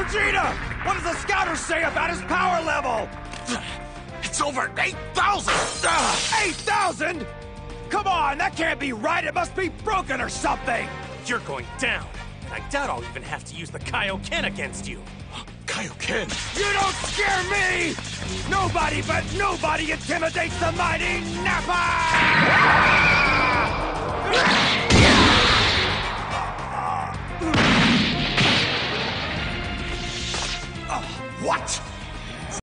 Vegeta! What does the scouter say about his power level? It's over 8,000! 8,000? Come on, that can't be right. It must be broken or something. You're going down. And I doubt I'll even have to use the Kaioken against you. Kaioken! You don't scare me! Nobody but nobody intimidates the mighty Nappa!